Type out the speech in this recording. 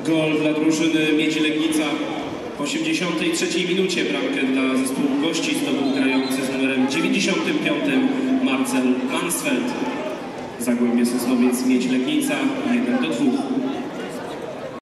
Gol dla drużyny Miedzi Legnica. W 83 minucie bramkę dla zespołu gości zdobył grający z numerem 95 Marcel Mansfeld. Zagłębie Sosnowiec Miedź Legnica 1-2.